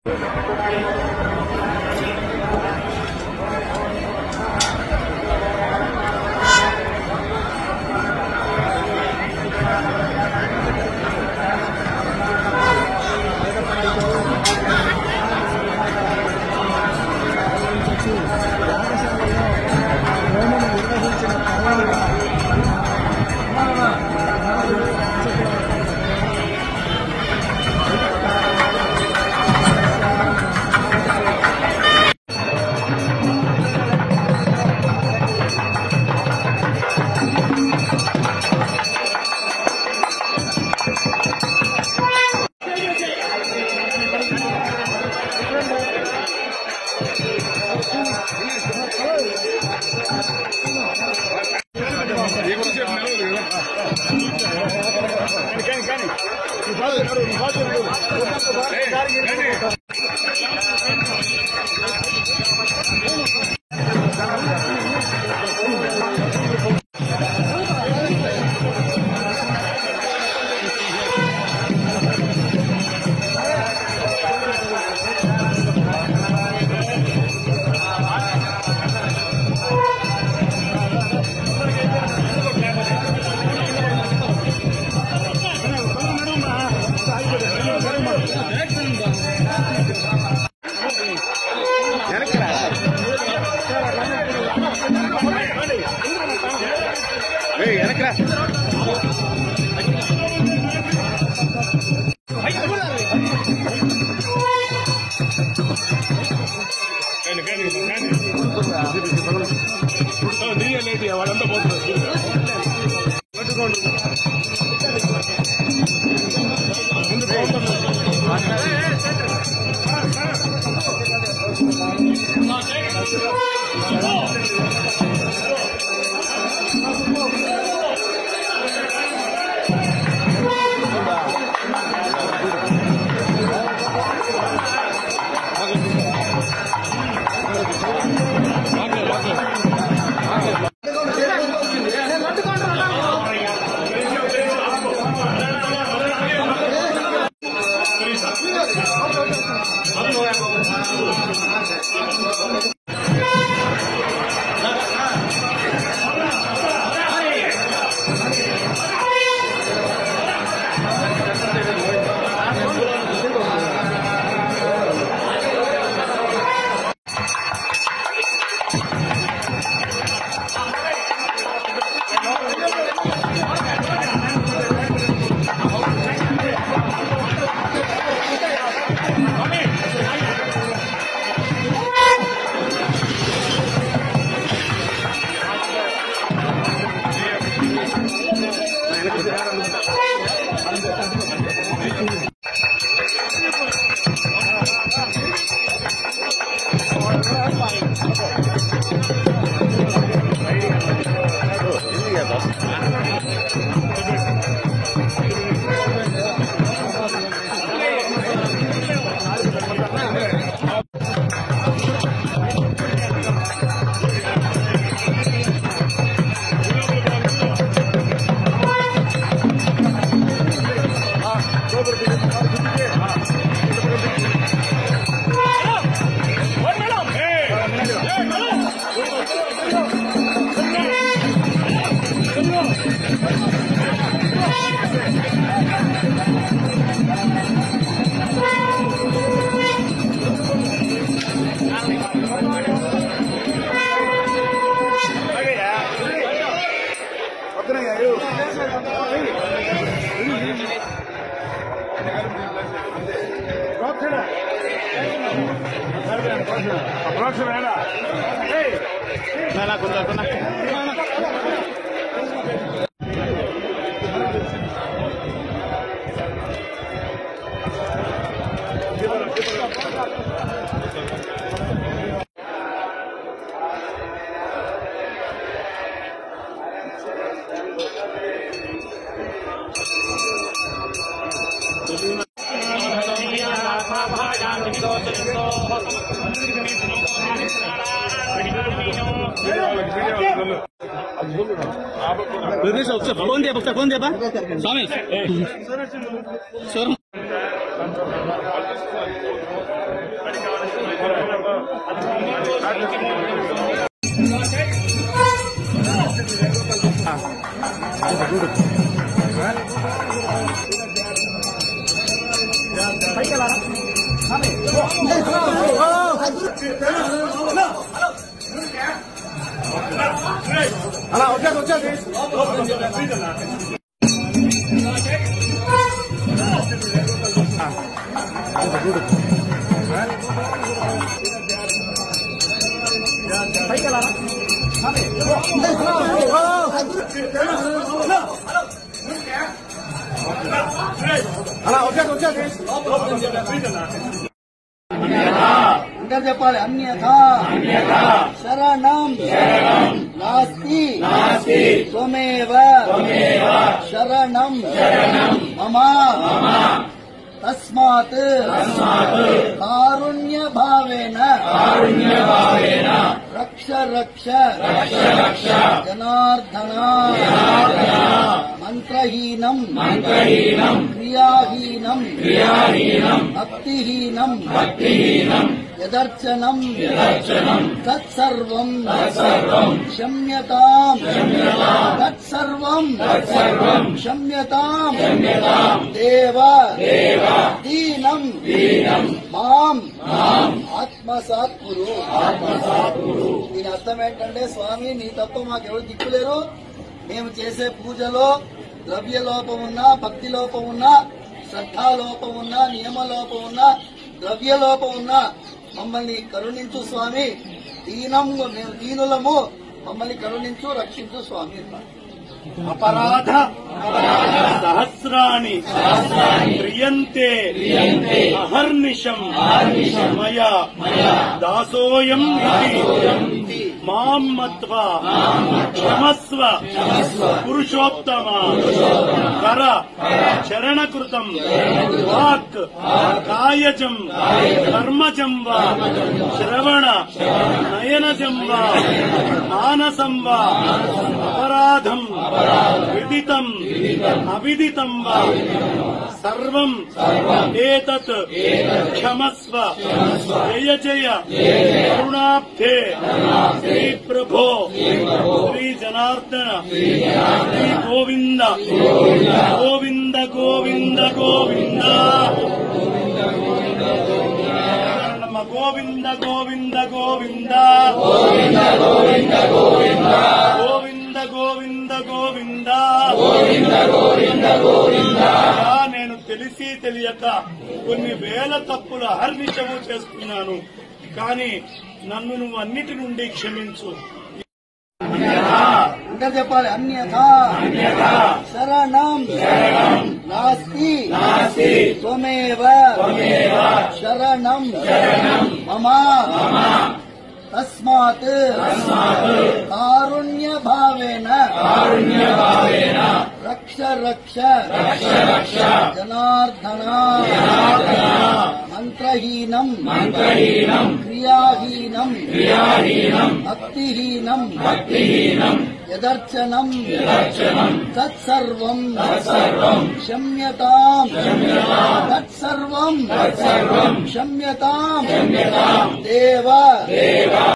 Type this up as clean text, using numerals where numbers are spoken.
వాళ్ళంతా పోతున్నారు. कौन दे स्वामी सर అలా వచ్చేది అలా వచ్చేది ఇంకా చెప్పాలి. అన్యథా శరణం నాస్తి త్వమేవ శరణం మమ తస్మాత్ కారుణ్య భావేన రక్ష రక్ష జనార్దన మంత్రహీనం క్రియాహీనం భక్తిహీనం యదర్చనం తత్సర్వం క్షమ్యతాం తత్సర్వం క్షమ్యతాం దేవ దీనం మాం ఆత్మసాత్ కురు. దీని అర్థం ఏంటంటే, స్వామి నీ తప్ప మాకెవరు దిక్కులేరు. మేము చేసే పూజలో ద్రవ్య లోపం ఉన్నా, భక్తి లోపం ఉన్నా, శ్రద్ధాలోపం ఉన్నా, నియమలోపం ఉన్నా, ద్రవ్య లోపం ఉన్నా మమ్మల్ని కరుణించు స్వామి. మేము దీనులము, మమ్మల్ని కరుణించు, రక్షించు స్వామి. అపరాధ సహస్రాణి క్రియంతే అహర్నిశం మయా దాసోయం ఇతి మాం మత్వా క్షమస్వ పురుషోత్తమ కర చరణకృతం వాక్ కాయజం కర్మజం వా శ్రవణ నయనజం వా మానసం వా అపరాధం విదితం అవిదితం వా సర్వం ఏతత్ క్షమస్వ జయ జయ కరుణాబ్ధే శ్రీ ప్రభో శ్రీ జనార్దన శ్రీ గోవింద గోవింద గోవింద గోవింద గోవింద గోవింద గోవింద గోవింద గోవింద గోవింద గోవింద గోవింద గోవింద గోవింద గోవింద గోవింద. నేను తెలిసి తెలియక కొన్ని వేల తప్పులు అహర్నిశము చేస్తున్నాను, కానీ నన్ను నువ్వు అన్నిటి నుండి క్షమించు. ఇంకా చెప్పాలి. అన్యథా శరణం నాస్తి త్వమేవ శరణం మమ తస్మాత్ కారుణ్య భావేన రక్ష రక్ష జనార్దన మంత్రహీనం క్రియాహీనం భక్తిహీనం యదర్చనం తత్సర్వం క్షమ్యతాం తత్సర్వం క్షమ్యతాం దేవ